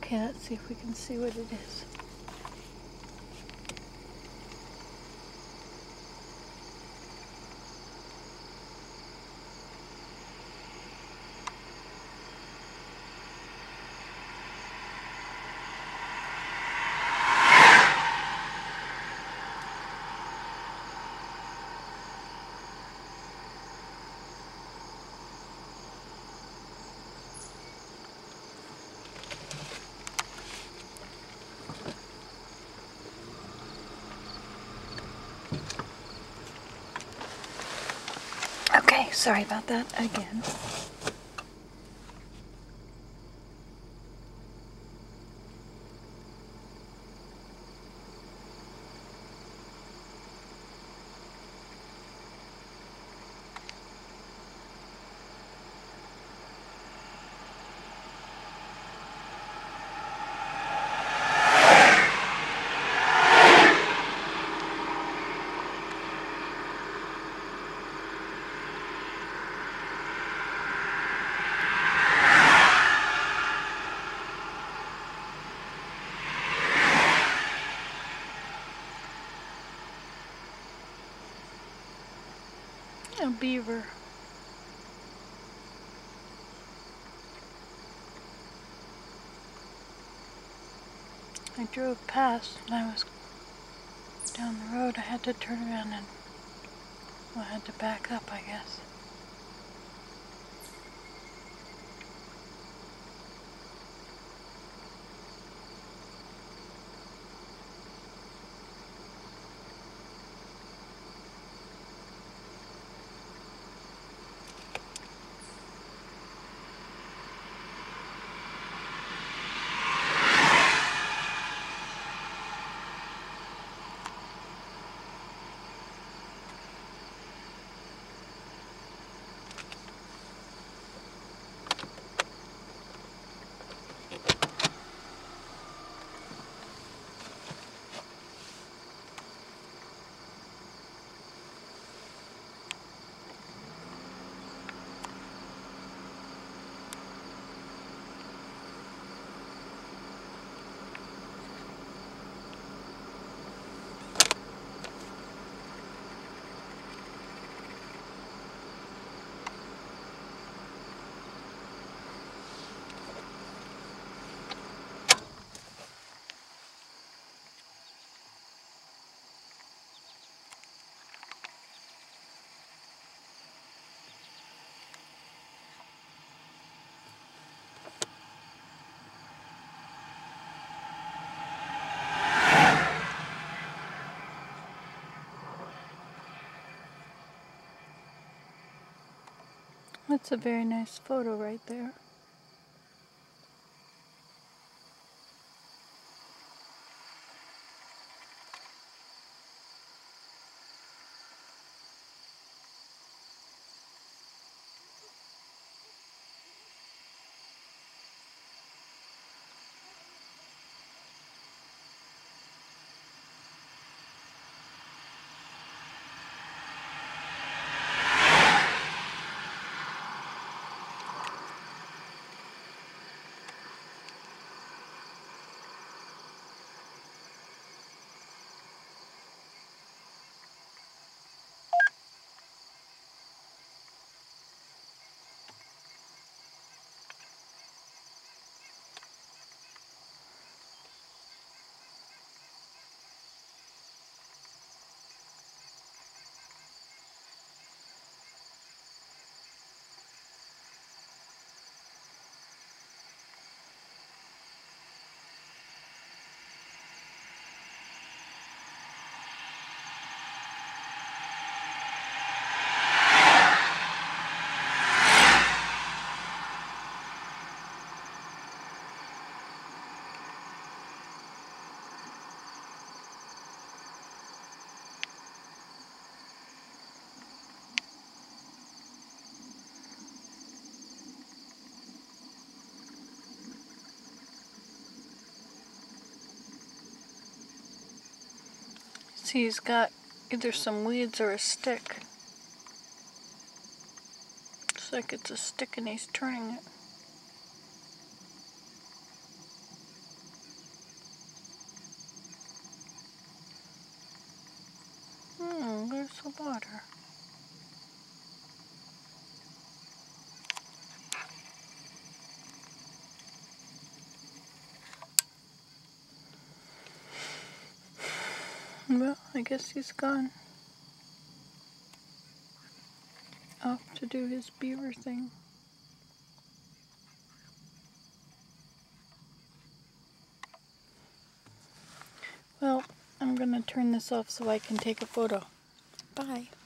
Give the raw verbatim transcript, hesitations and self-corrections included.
Okay, let's see if we can see what it is. Okay, sorry about that again. A beaver. I drove past and I was down the road. I had to turn around and well, I had to back up, I guess. That's a very nice photo right there. See, he's got either some weeds or a stick. Looks like it's a stick and he's turning it. her. Well, I guess he's gone. Off to do his beaver thing. Well, I'm gonna turn this off so I can take a photo. Bye.